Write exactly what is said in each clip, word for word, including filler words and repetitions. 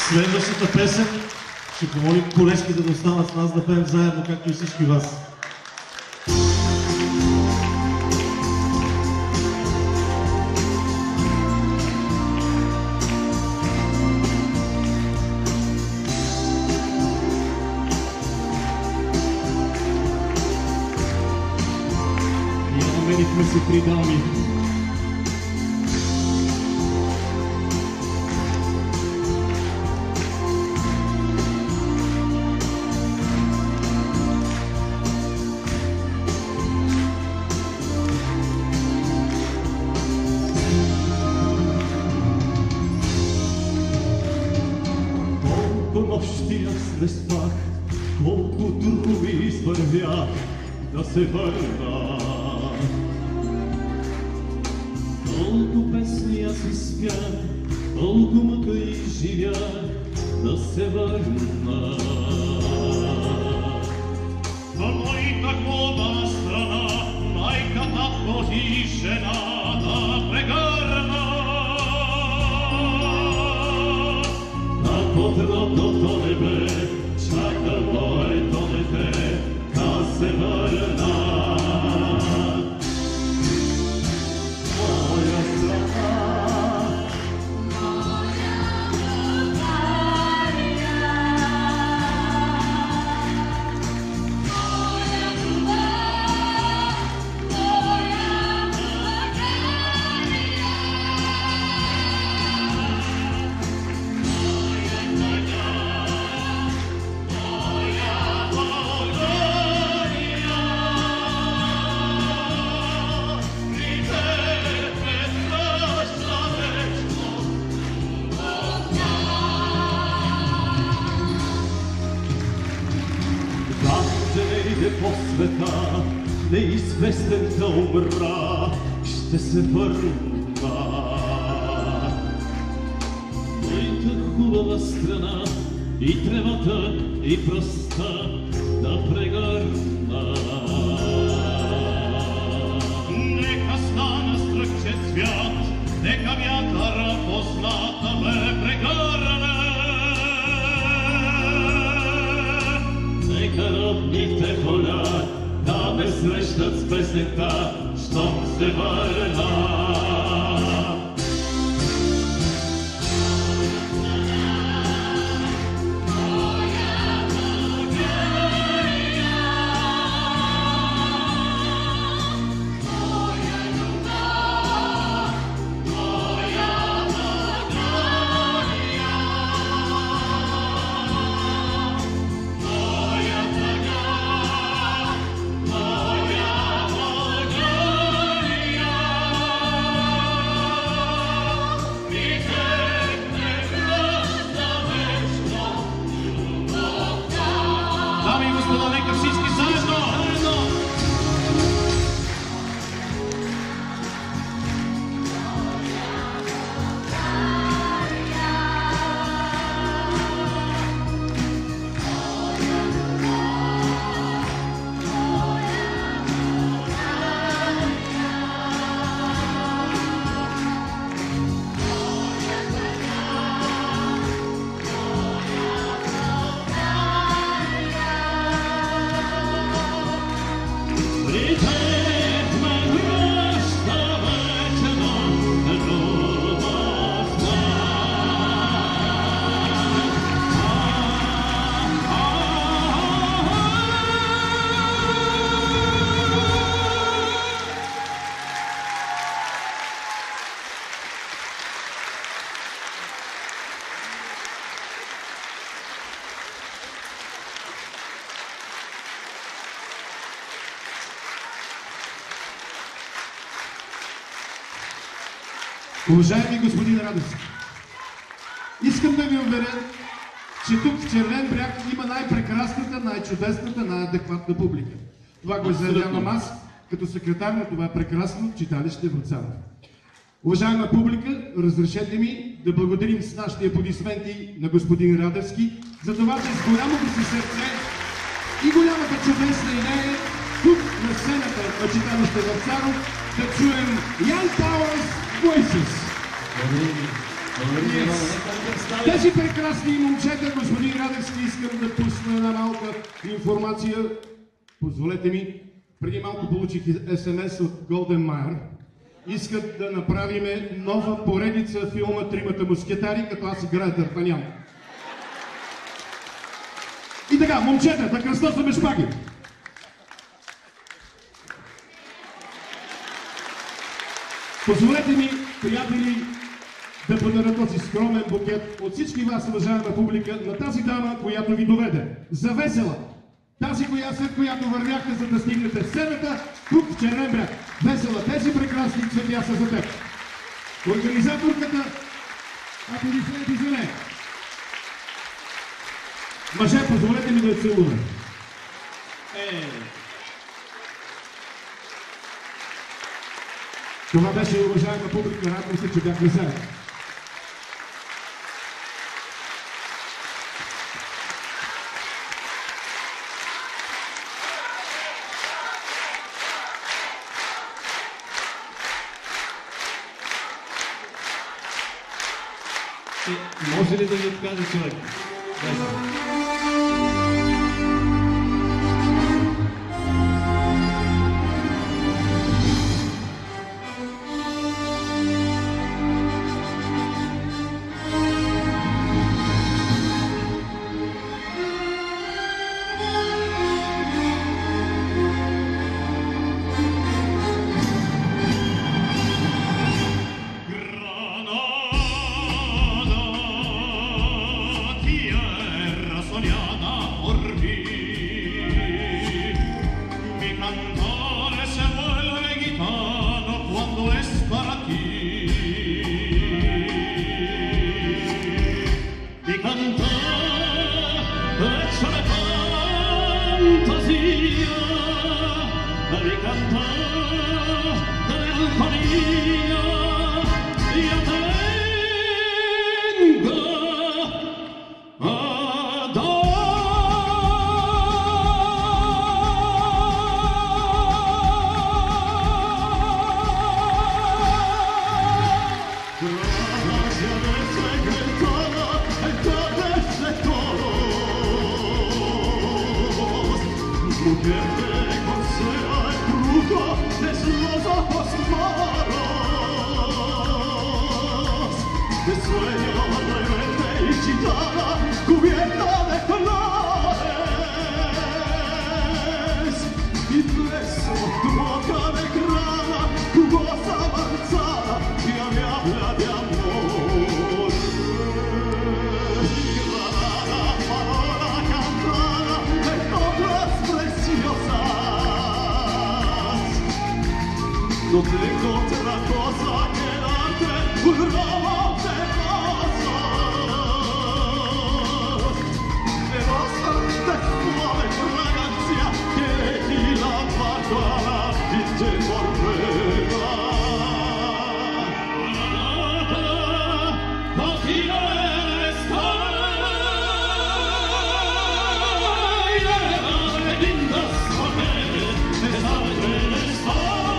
Следващата песен ще помолим колежките да останат с нас да пеем заедно, както и всички вас. И намерихме се три дами. Не спах, колко духови извървях да се върна. Колко песни аз изпях, колко мъка изживях да се върна. На моята хлоба страна, майката води жена да прегърна. На подробното небе чака моето дете да се върна. Моя страна, моя България, моя любов, моя България. По света, неизвестен да умра, ще се върна. Моята хубава страна, и тревата, и пръста да прегърна. Нека стана стръкче цвят, нека вятъра позната ме прегърне. Нека родните поля да ме срещат с песента, щом се върна. Уважаеми господин Радевски, искам да ви уверя, че тук в Червен бряг има най-прекрасната, най-чудесната, най-адекватна публика. Това го заявявам аз, като секретар на това прекрасно читалище в Врацаво. Уважаема публика, разрешете ми да благодарим с нашите аплодисменти на господин Радевски за това, че с голямото си сърце и голямата чудесна идея тук на сцената на читалище Врацаво да чуем Young Powers Voices. Благодаря ви. Тези прекрасни момчета, господин Радевски, искам да пусна една малка информация. Позволете ми, преди малко получих ес ем ес от Голден Майер. Искат да направим нова поредица филма Тримата мускетари, като аз играя Д'Артанян. И така, момчета, да кръстосваме шпаги. Позволете ми, приятели, да подаря този скромен букет от всички вас, уважаема публика, на тази дама, която ви доведе. За Весела. Тази, коя, след която вървяхте, за да стигнете сцената, тук в Червен бряг. Весела, тези прекрасни цветя са за теб. Организаторката, аплодисменти за нея. Мъже, позволете ми да я целуваме. Е. Това беше, уважаема публика, радвам се, че бяхме заедно. Може ли да ви откаже човек? No tengo otra cosa que darte, un ramo de rosas. Me basta de suave fragancia que elegí la bárbara y te volverá. Aquí no está, de lindas mujeres, de sangre está.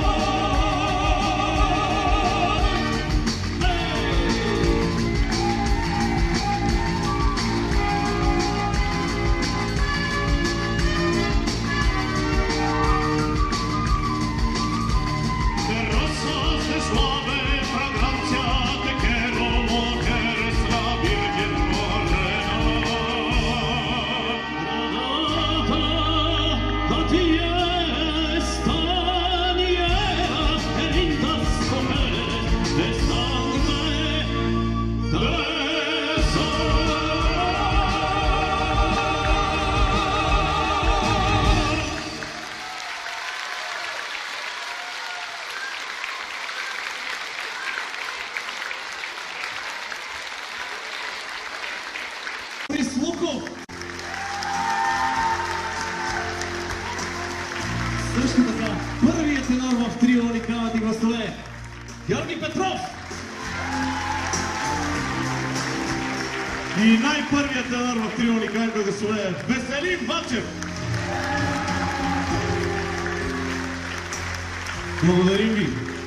Също така, първият тенор в трио уникалните гласове Георги Петров. И най-първият тенор в трио уникалните гласове Веселин Вачев. Благодарим ви.